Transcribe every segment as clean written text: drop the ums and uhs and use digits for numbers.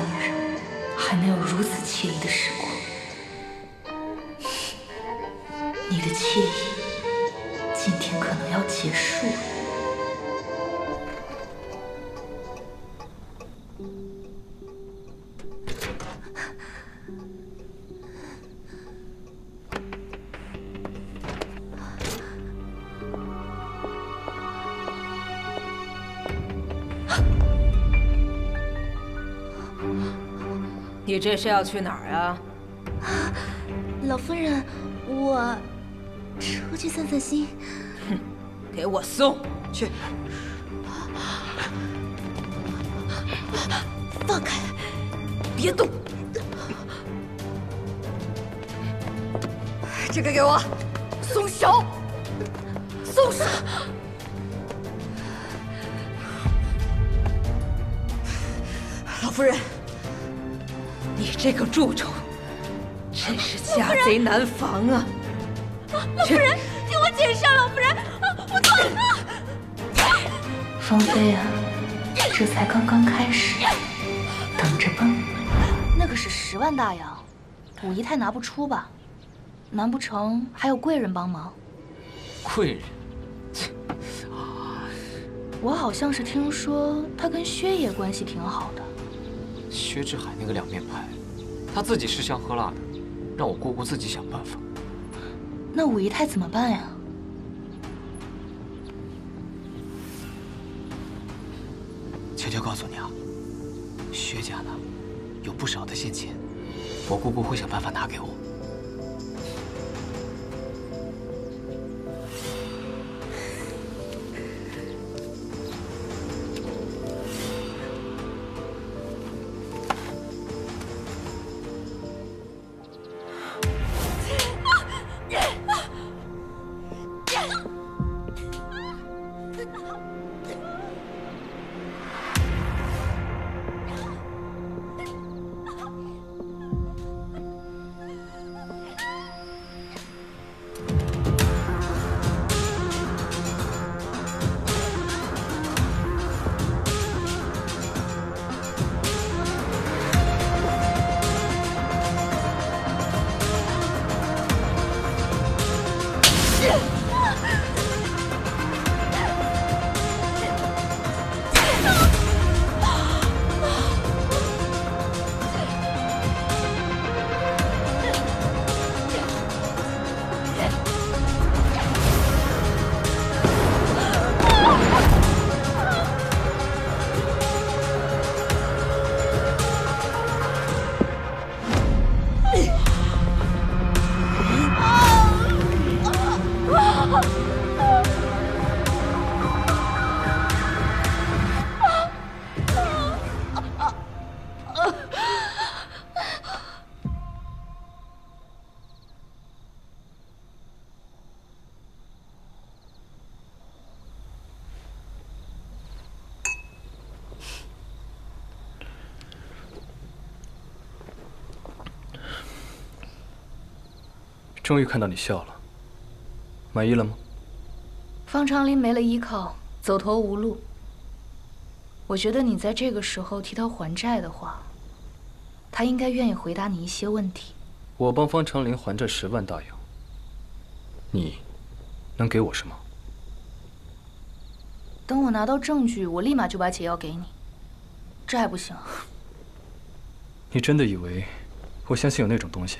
女人，还能有如此惬意的时光。你的惬意，今天可能要结束了。 你这是要去哪儿啊？ 老夫人，我出去散散心。 哼，给我送去！ 放开！ 别动！这个给我，松手！松手！老夫人。 你这个蛀虫，真是家贼难防啊！ 老夫人，听我解释啊，老夫人，我错了。 芳菲啊，这才刚刚开始，等着吧。 那可是10万大洋，武姨太拿不出吧？难不成还有贵人帮忙？ 贵人？ 我好像是听说他跟薛爷关系挺好的。 薛之海那个两面派，他自己吃香喝辣的，让我姑姑自己想办法。 那武姨太怎么办呀？ 悄悄告诉你啊，薛家呢有不少的现钱，我姑姑会想办法拿给我。 终于看到你笑了，满意了吗？ 方长林没了依靠，走投无路。我觉得你在这个时候替他还债的话，他应该愿意回答你一些问题。 我帮方长林还这10万大洋，你能给我什么？ 等我拿到证据，我立马就把解药给你。这还不行？ 你真的以为我相信有那种东西？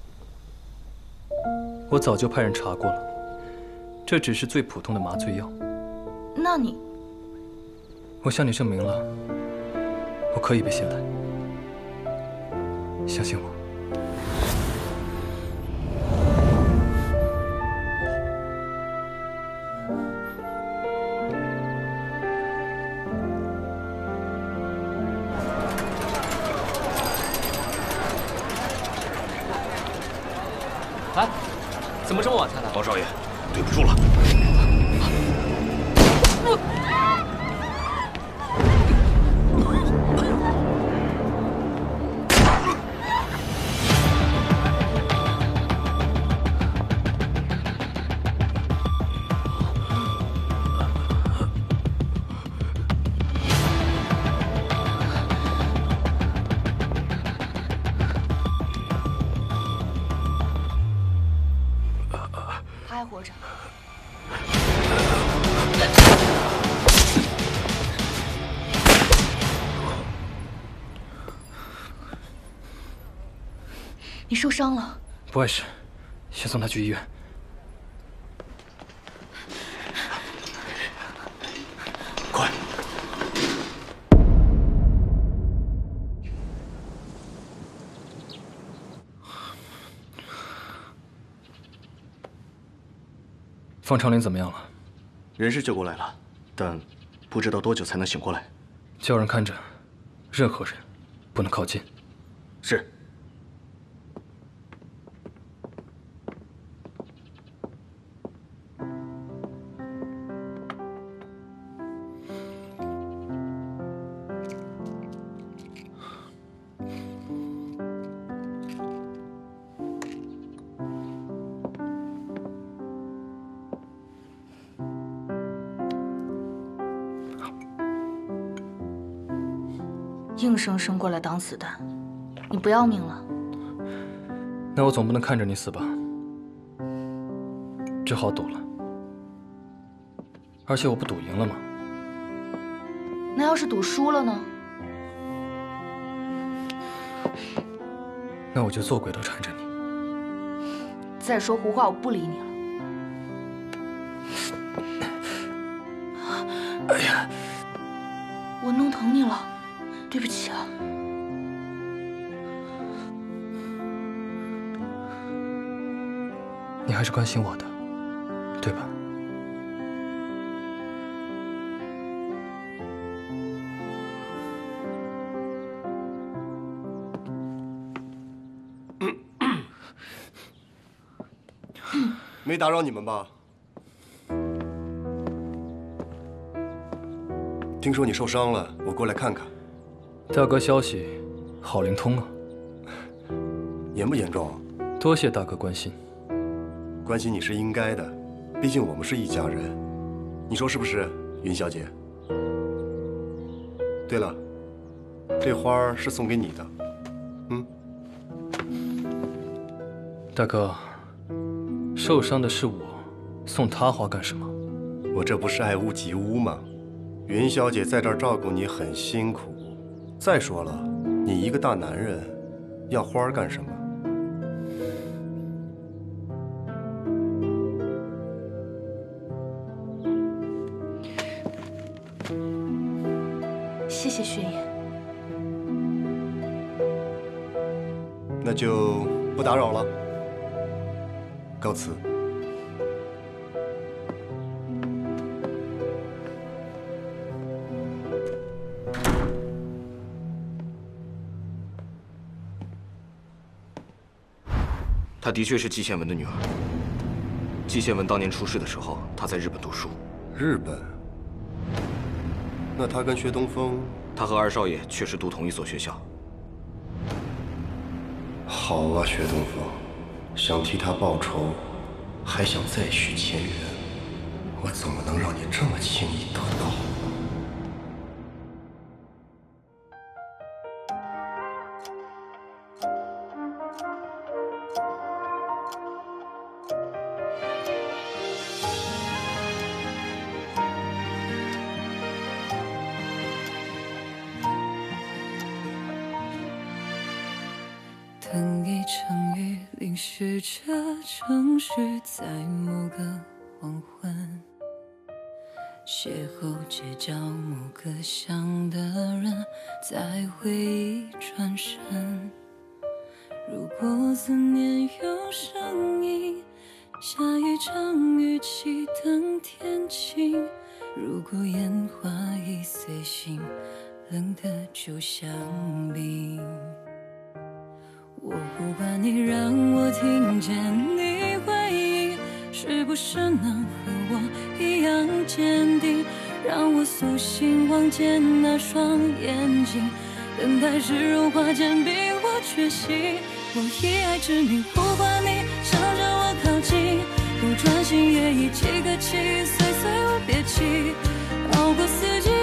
我早就派人查过了，这只是最普通的麻醉药。 那你…… 我向你证明了，我可以被信赖，相信我。 哎，怎么这么晚才来？ 王少爷，对不住了。 着。你受伤了？ 不碍事，先送他去医院。快！方长林怎么样了？ 人是救过来了，但不知道多久才能醒过来。 叫人看着，任何人不能靠近。 是。 硬生生过来当子弹，你不要命了？ 那我总不能看着你死吧？只好赌了。而且我不赌赢了吗？ 那要是赌输了呢？ 那我就做鬼都缠着你。 再说胡话，我不理你了。 哎呀， 我弄疼你了。对不起啊， 你还是关心我的，对吧？ 没打扰你们吧？听说你受伤了，我过来看看。 大哥消息好灵通啊！ 严不严重？ 多谢大哥关心。 关心你是应该的，毕竟我们是一家人。你说是不是，云小姐？对了，这花是送给你的。 大哥，受伤的是我，送他花干什么？ 我这不是爱屋及乌吗？云小姐在这儿照顾你很辛苦。再说了，你一个大男人，要花儿干什么？ 谢谢雪野。 那就不打扰了，告辞。 她的确是季羡文的女儿。季羡文当年出事的时候，她在日本读书。 日本？那她跟薛东风…… 她和二少爷确实读同一所学校。 好啊，薛东风，想替他报仇，还想再续前缘，我怎么能让你这么轻易得到？ 等一场雨淋湿这城市，在某个黄昏，邂逅街角某个想的人，在回忆转身。如果思念有声音，下一场雨气等天晴。如果烟花易碎心，冷的就像冰。我呼唤你，让我听见你回应，是不是能和我一样坚定？让我苏醒，望见那双眼睛，等待是融化坚冰或决心。我以爱之名呼唤你，向着我靠近，不专心也已几个七，岁岁无别期，熬过四季。